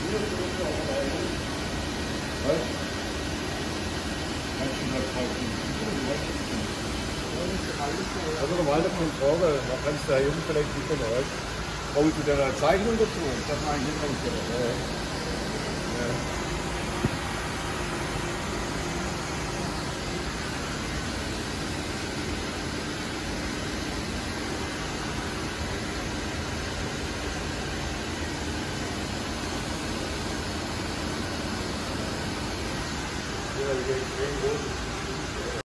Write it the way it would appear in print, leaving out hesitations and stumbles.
Was? Kannst du mal kaufen? Also normale Kontrolle, da kannst du da eben vielleicht nicht mehr raus. Brauchst du da eine Zeichnung dazu? Das mache ich nicht rausgehört. Ja. Ja, die gehen groß.